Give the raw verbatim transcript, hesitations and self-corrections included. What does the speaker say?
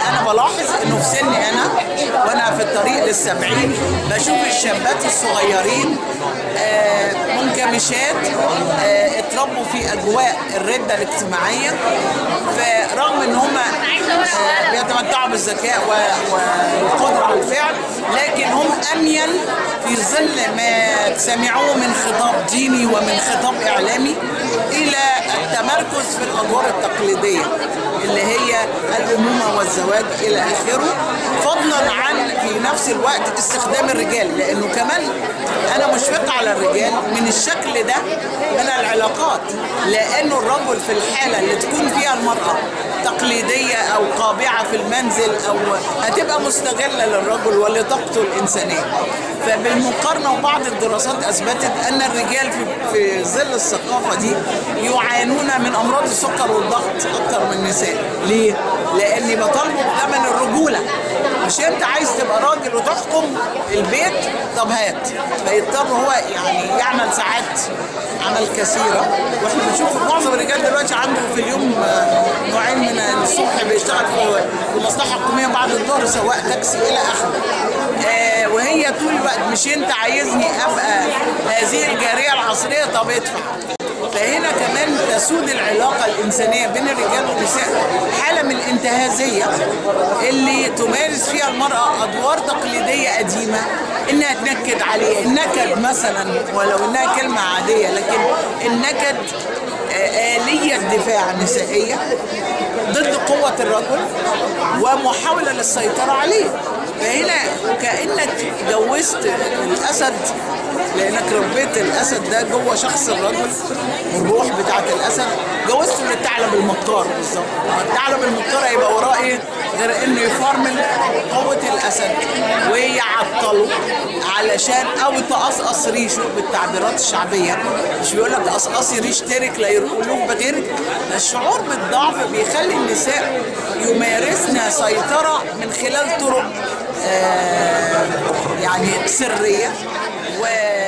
انا بلاحظ انه في سني انا وانا في الطريق للسبعين بشوف الشابات الصغيرين آه منكمشات آه اتربوا في اجواء الرده الاجتماعيه، فرغم ان هم آه بيتمتعوا بالذكاء والقدره على الفعل، لكن هم اميل في ظل ما سمعوه من خطاب ديني ومن خطاب اعلامي الى التمركز في الادوار التقليديه اللي هي الامومه والزواج الى اخره، فضلا عن في نفس الوقت استخدام الرجال، لانه كمان انا مشفقه على الرجال من الشكل ده من العلاقات، لانه الرجل في الحاله اللي تكون فيها المراه تقليديه او قابعه في المنزل او هتبقى مستغله للرجل ولطاقته الانسانيه. فبالمقارنه وبعض الدراسات اثبتت ان الرجال في في ظل الثقافه دي يعانون من امراض السكر والضغط اكتر من النساء. ليه؟ لاني بطالبه بثمن الرجوله. مش انت عايز تبقى راجل وتحكم البيت، طب هات. فيضطر هو يعني يعمل ساعات عمل كثيره، واحنا بنشوف معظم الرجال دلوقتي عنده في اليوم نوعين من الصبح بيشتغل في مصلحه حكوميه، بعد الظهر سواق تاكسي الى اخره. آه وهي طول الوقت مش انت عايزني ابقى هذه الجاريه العصريه، طب ادفع. فهنا كمان تسود العلاقة الإنسانية بين الرجال والنساء حالة من الانتهازية اللي تمارس فيها المرأة أدوار تقليدية قديمة، إنها تنكد عليه. النكد مثلا ولو إنها كلمة عادية، لكن النكد آلية دفاع نسائية ضد قوة الرجل ومحاولة للسيطرة عليه. فهنا كأنك جوزت الأسد، لأنك ربيت الأسد ده جوه شخص الرجل والروح بتاعت الأسد، جوزته للثعلب المكار بالظبط. الثعلب المكار هيبقى وراه إيه غير إنه يفرمل قوة الأسد ويعطله علشان أو تقصقص ريشه بالتعبيرات الشعبية. مش بيقول لك قصقصي ريش ترك لا يرقلوك بغيرك. الشعور بالضعف بيخلي النساء يمارسن سيطرة من خلال طرق آه يعني سرية و